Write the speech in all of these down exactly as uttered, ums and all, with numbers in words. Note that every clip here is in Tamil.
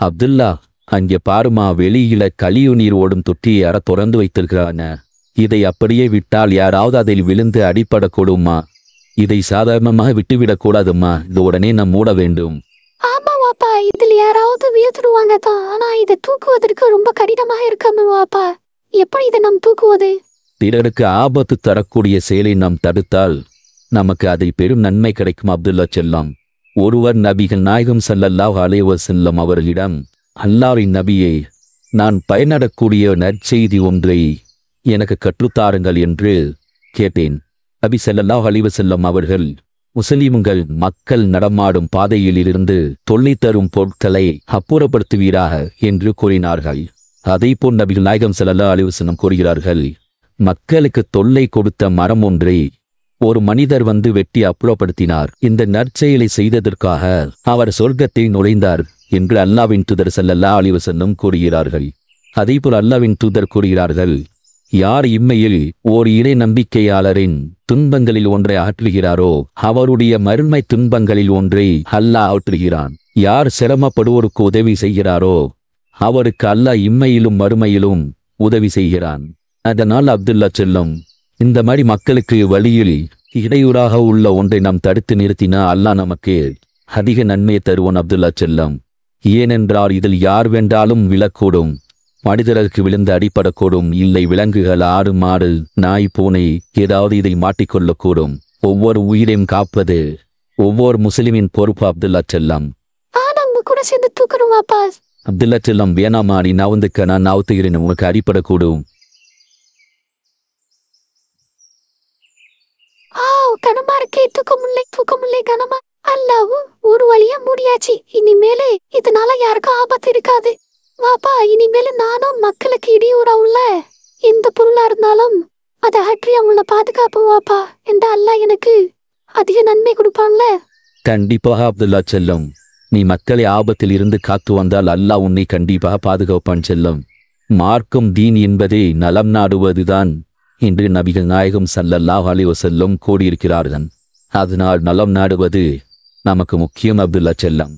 அப்துல்லா, அங்கே பாருமா, வெளியில கழிவுநீர் ஓடும் தொட்டியை யார திறந்து வைத்திருக்கிறான. இதை அப்படியே விட்டால் யாராவது அதில் விழுந்து அடிபடக்கூடுமா? இதை சாதாரணமாக விட்டுவிடக் கூடாதும்மா. இது உடனே நாம் மூட வேண்டும். ஆமா வாப்பா, இதில் யாராவது விழுந்துடுவாங்க தான். ஆனா இதை தூக்குவதற்கு ரொம்ப கடினமாக இருக்காம வாப்பா. எப்படி இதை நாம் தூக்குவது? பிறருக்கு ஆபத்து தரக்கூடிய செயலை நாம் தடுத்தால் நமக்கு அதை பெரும் நன்மை கிடைக்கும். அப்துல்லா செல்லம், ஒருவர் நபிகள் நாயகம் ஸல்லல்லாஹு அலைஹி வஸல்லம் அவர்களிடம், அல்லாஹ்வின் நபியே, நான் பயனடக்கூடிய நற்செய்தி ஒன்றை எனக்கு கற்றுத்தாருங்கள் என்று கேட்டேன். நபி ஸல்லல்லாஹு அலைஹி வஸல்லம் அவர்கள், முஸ்லிம்கள் மக்கள் நடமாடும் பாதையிலிருந்து தொல்லை தரும் பொருட்களை அப்புறப்படுத்துவீராக என்று கூறினார்கள். அதேபோல் நபிகள் நாயகம் ஸல்லல்லாஹு அலைஹி வஸல்லம் கூறுகிறார்கள், மக்களுக்கு தொல்லை கொடுத்த மரம் ஒன்றை ஒரு மனிதர் வந்து வெட்டி அப்புறப்படுத்தினார். இந்த நற்செயலை செய்ததற்காக அவர் சொர்க்கத்தை நுழைந்தார் என்று அல்லாஹ்வின் தூதர் ஸல்லல்லாஹு அலைஹி வஸல்லம் கூறுகிறார்கள். அதேபோல் அல்லாஹ்வின் தூதர் கூறுகிறார்கள், யார் இம்மையில் ஓர் இறை நம்பிக்கையாளரின் துன்பங்களில் ஒன்றை ஆற்றுகிறாரோ அவருடைய மறுமை துன்பங்களில் ஒன்றை அல்லாஹ் ஆற்றுகிறான். யார் சிரமப்படுவோருக்கு உதவி செய்கிறாரோ அவருக்கு அல்லாஹ் இம்மையிலும் மறுமையிலும் உதவி செய்கிறான். அதனால் அப்துல்லா செல்லம், இந்த மாதிரி மக்களுக்கு வழியில் இடையூறாக உள்ள ஒன்றை நாம் தடுத்து நிறுத்தினா அல்லாஹ் நமக்கு அதிக நன்மையை தருவோன். அப்துல்லா செல்லம், ஏனென்றால் இதில் யார் வேண்டாலும் விழக்கூடும். மனிதருக்கு விழுந்து அடிப்படக்கூடும். இல்லை, விலங்குகள், ஆடு, மாடு, நாய், பூனை ஏதாவது இதை மாட்டிக்கொள்ளக்கூடும். ஒவ்வொரு உயிரையும் காப்பது ஒவ்வொரு முஸ்லிமின் பொறுப்பு. அப்துல்லா செல்லம், கூட சேர்ந்து தூக்கணும் வாப்பா. அப்துல்லா செல்லம், வேணாமா, நீ நவுந்துக்க, நான் நவுத்துகிறேன், உனக்கு அடிப்படக்கூடும். கனமா இருக்கே, தூக்கமுல்லை தூக்கமுல்லை கனமா. அல்லாஹ், ஒரு வழியா முடியாச்சு. இனிமேலே இதனால யாருக்கும் ஆபத்து இருக்காது. வாப்பா, இனிமேல நானும் மக்களுக்கு இடையூறா உள்ள எந்த பொருளா இருந்தாலும் அதை அகற்றி அவங்கள பாதுகாப்போம் வாப்பா. என்ற அல்லாஹ் எனக்கு அதிக நன்மை கொடுப்பான்ல. கண்டிப்பாக அப்துல்லா செல்லம், நீ மக்களை ஆபத்தில் இருந்து காத்து வந்தால் அல்லாஹ் உன்னை கண்டிப்பாக பாதுகாப்பான் செல்லம். மார்க்கம் தீன் என்பதே நலம் நாடுவதுதான் என்று நபிகள் நாயகம் ஸல்லல்லாஹு அலைஹி வஸல்லம் கூறியிருக்கிறார்கள். அதனால் நலம் நாடுவது நமக்கு முக்கியம். அப்துல்லா செல்லம்,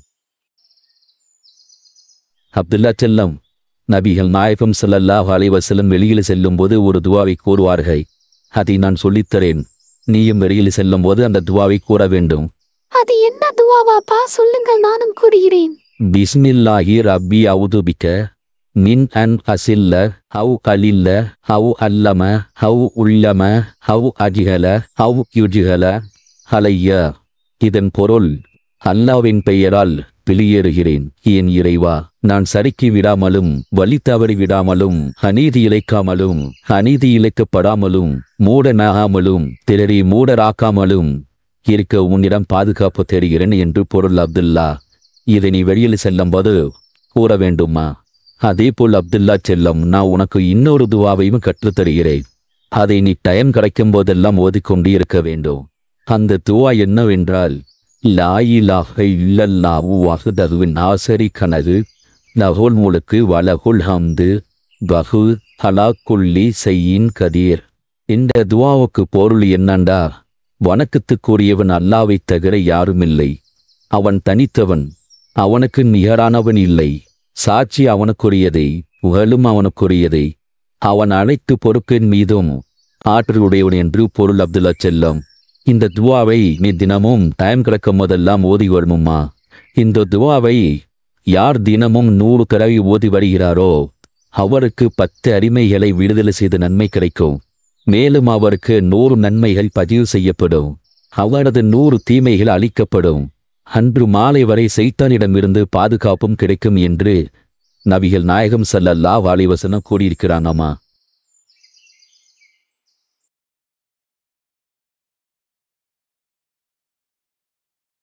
அப்துல்லா செல்லம், நபிகள் நாயகம் ஸல்லல்லாஹு அலைஹி வஸல்லம் வெளியில் செல்லும் போது ஒரு துவாவை கூறுவார்கள். அதை நான் சொல்லித்தரேன். நீயும் வெளியில் செல்லும் போது அந்த துவாவை கூற வேண்டும். அது என்ன துவாவாப்பா? சொல்லுங்கள், நானும் கூறுகிறேன். பிஸ்மில்லாஹி ரப்பி அவுது பிக்க மின் அன் அசில்ல ஹவு கலில்ல ஹவு அல்லம ஹவு உள்ளம ஹவு அஜிகல ஹவு யுஜிகல அலைய. இதன் பொருள், அல்லாஹ்வின் பெயரால் வெளியேறுகிறேன். என் இறைவா, நான் சறுக்கி விடாமலும் வழி தவறி விடாமலும் அநீதி இழைக்காமலும் அநீதி இழைக்கப்படாமலும் மூடனாகாமலும் பிறரை மூடராக்காமலும் இருக்க உன்னிடம் பாதுகாப்பு தேடுகிறேன் என்று பொருள். அப்துல்லா, இதை நீ வெளியில் செல்லும் போது கூற வேண்டுமா? அதே போல் அப்துல்லா செல்லம், நான் உனக்கு இன்னொரு துவாவையும் கற்றுத்தருகிறேன். அதை நீ டைம் கிடைக்கும் போதெல்லாம் ஓதிக்கொண்டே இருக்க வேண்டும். அந்த துவா என்னவென்றால், லா இலாஹ இல்லல்லாஹு வஹ்தஹு லா ஷரீக லஹு லஹுல் முல்கு வ லஹுல் ஹம்து வஹு அலா குல்லி ஷைஇன் கதீர். இந்த துவாவுக்கு பொருள் என்னண்டா, வணக்கத்துக்குரியவன் அல்லாஹ்வை தவிர யாருமில்லை. அவன் தனித்தவன், அவனுக்கு நிகரானவன் இல்லை. சாட்சி அவனுக்குரியதை, புகழும் அவனுக்குரியதை. அவன் அனைத்து பொறுப்பின் மீதும் ஆற்றலுடையவன் என்று பொருள். அப்துல்லா செல்லம், இந்த துவாவை நீ தினமும் டைம் கிடைக்கும் போதெல்லாம் ஓதி வருமும்மா. இந்த துவாவை யார் தினமும் நூறு தடவை ஓதி வருகிறாரோ அவருக்கு பத்து அடிமைகளை விடுதலை செய்த நன்மை கிடைக்கும். மேலும் அவருக்கு நூறு நன்மைகள் பதிவு செய்யப்படும். அவரது நூறு தீமைகள் அளிக்கப்படும். அன்று மாலை வரை சைத்தானிடமிருந்து பாதுகாப்பும் கிடைக்கும் என்று நபிகள் நாயகம் ஸல்லல்லாஹு அலைஹி வஸல்லம் கூறியிருக்கிறாங்கம்மா.